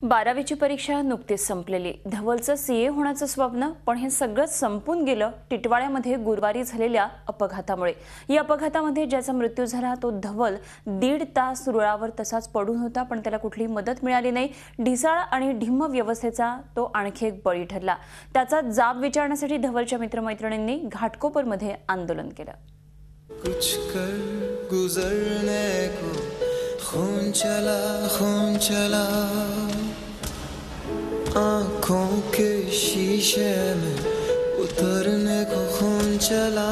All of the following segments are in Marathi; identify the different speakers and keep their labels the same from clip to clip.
Speaker 1: 12वीची परीक्षा नुकतीच संपलेली। धवलचं सीए होण्याचं स्वप्न, पण हे सगळं संपून गेलं टिटवाळ्यामध्ये गुरुवारी झालेल्या अपघातामुळे। या अपघातामध्ये ज्याचा मृत्यू झाला तो धवल 1.5 तास रुळावर तसाच पडून होता, पण त्याला कुठली मदत मिळाली नाही। ढिसाळ आणि ढिम्म व्यवस्थेचा तो आणखी एक बळी ठरला। त्याचा जाब विचारण्यासाठी धवलच्या मित्रमैत्रिणींनी घाटकोपरमध्ये आंदोलन केलं।
Speaker 2: कुछ कर गुजरने को खून चला आँखों के शीशे में उतरने को खून चला।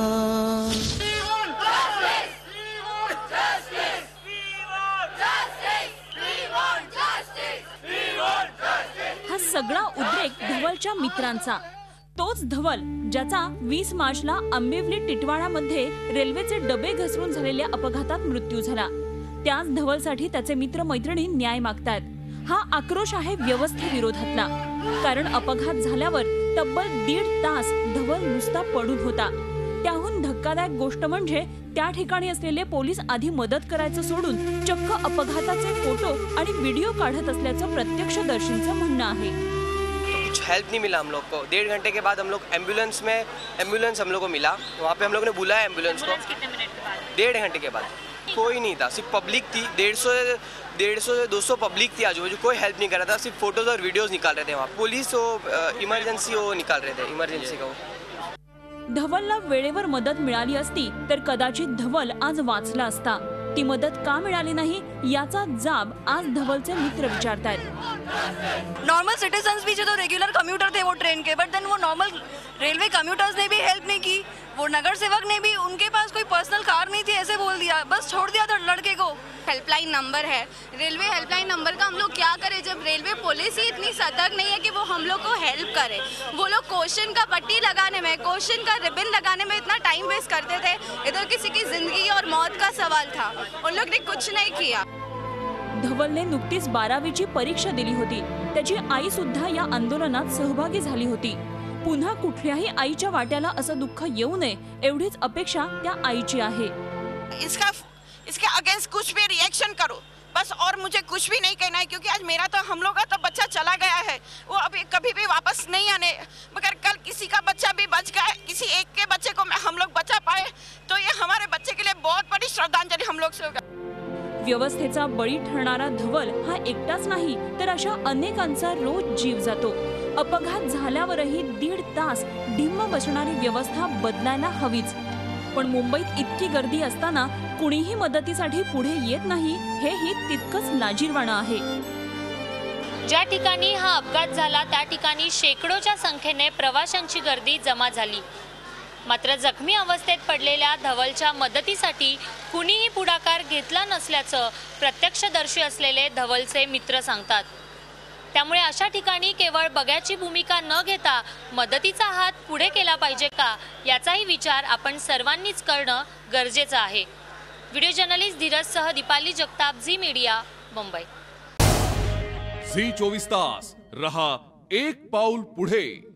Speaker 3: हा सगळा उद्रेक धवलच्या मित्रांचा। तोच धवल ज्याचा 20 मार्चला आंबिवली टिटवाळामध्ये रेल्वेचे डबे घसरून झालेल्या अपघातात मृत्यू झाला। त्याच धवलसाठी त्याचे मित्र मैत्रिणी न्याय मागतायत। हा आक्रोश आहे व्यवस्थेविरोधातला, कारण अपघात झाल्यावर तब्बल 1.5 तास धवल नुसता पडून होता। त्याहून धक्कादायक गोष्ट म्हणजे त्या ठिकाणी असलेले पोलीस आधी मदत करायचं सोडून चक्क अपघाताचे फोटो आणि व्हिडिओ काढत असल्याचं प्रत्यक्षदर्शींचं म्हणणं आहे।
Speaker 4: कुछ हेल्प नहीं मिला हम लोग को। 1.5 घंटे के बाद हम लोग एम्बुलेंस हम लोग को मिला। वहाँ पे हम लोग ने बुलाया एम्बुलेंस को। कितने मिनट के बाद? 1.5 घंटे के बाद कोई नहीं था, सिर्फ पब्लिक थी। 150 से 200 पब्लिक थी आजू बाजू। कोई हेल्प नहीं कर रहा था, सिर्फ फोटोज और वीडियोस निकाल रहे थे। वहाँ पुलिस इमरजेंसी निकाल रहे थे, इमरजेंसी का।
Speaker 3: धवलला वेळेवर मदत मिळाली असती तर कदाचित धवल आज वाचला असता। ती मदत का मिळाली नाही याचा जाब आज धवलचे मित्र विचारतायत।
Speaker 5: नॉर्मल सिटीजन्स भी जो रेगुलर कम्यूटर थे वो ट्रेन के, बट देन वो नॉर्मल रेलवे कम्यूटर्स ने भी हेल्प नहीं की। वो नगर सेवक ने भी, उनके पास कोई पर्सनल कार नहीं थी, ऐसे बोल दिया, बस छोड़ दिया था लड़के को।
Speaker 6: हेल्पलाइन नंबर है, रेलवे हेल्पलाइन नंबर का हम लोग क्या करें जब रेलवे पुलिस ही इतनी सतर्क नहीं है कि वो हम लोग को हेल्प करे। वो लोग क्वेश्चन का पट्टी लगाने में, क्वेश्चन का रिबन लगाने में इतना टाइम वेस्ट करते थे। इधर किसी की जिंदगी और मौत का सवाल था, उन लोग ने कुछ नहीं किया।
Speaker 3: धवलने नुकतीच 12वीची परीक्षा दिली होती। त्याची आई सुद्धा या आंदोलनात सहभागी झाली होती। पुन्हा कुठल्याही आईच्या वाट्याला असं दुःख येऊ नये एवढीच अपेक्षा त्या आईची आहे।
Speaker 7: इसके अगेंस्ट कुछ भी रिएक्शन करो बस, और मुझे कुछ भी नहीं कहना है, क्योंकि आज मेरा तो, हम लोग का तो बच्चा चला गया है, वो अभी कभी भी वापस नहीं आने। मगर कल किसी का बच्चा भी बच गया, किसी एक के बच्चे को हम लोग बचा पाए तो ये हमारे बच्चे के लिए बहुत बड़ी श्रद्धांजलि हम लोग से।
Speaker 3: व्यवस्थेचा बळी ठरणारा धवल हा एकटाच नाही तर अशा अनेकांचा रोज जीव जातो। अपघात झाल्यावरही 1.5 तास ढिम्म बसणारी व्यवस्था बदलायला हवीच, पण मुंबईत इतकी गर्दी असताना कुणीही मदतीसाठी पुढे येत नाही हेही तितकंच लाजिरवाणं आहे।
Speaker 8: ज्या ठिकाणी हा अपघात झाला त्या ठिकाणी शेकडोच्या संख्येने प्रवाशांची गर्दी जमा झाली। मात्र जखमी अवस्थेत पडलेल्या धवलच्या मदतीसाठी कुणीही पुढाकार घेतला नसल्याचं प्रत्यक्षदर्शी असलेले धवलचे मित्र सांगतात। त्यामुळे अशा ठिकाणी केवळ बघ्याची भूमिका न घेता मदतीचा हात पुढे केला पाहिजे का याचाही विचार आपण सर्वांनीच करणं गरजेचं आहे। व्हिडिओ जर्नलिस्ट धीरजसह दीपाली जगताप, झी मीडिया, मुंबई।
Speaker 9: झी 24 तास रहा एक पाऊल पुढे।